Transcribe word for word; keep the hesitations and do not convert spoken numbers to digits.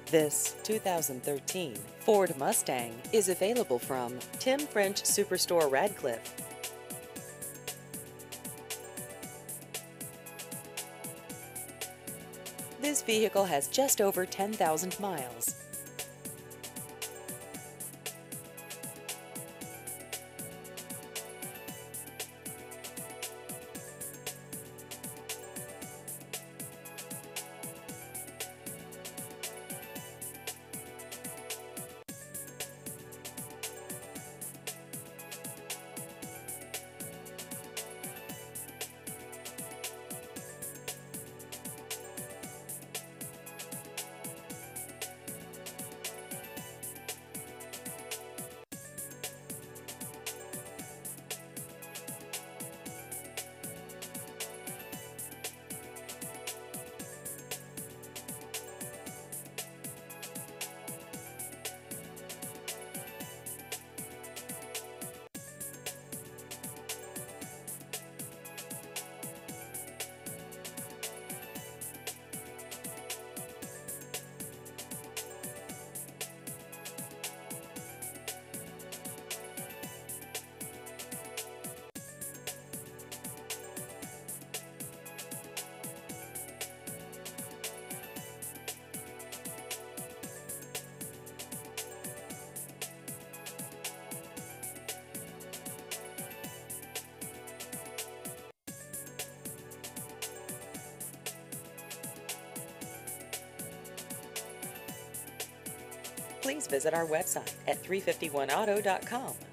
This two thousand thirteen Ford Mustang is available from Tim French Superstore Radcliffe. This vehicle has just over ten thousand miles. Please visit our website at three fifty-one auto dot com.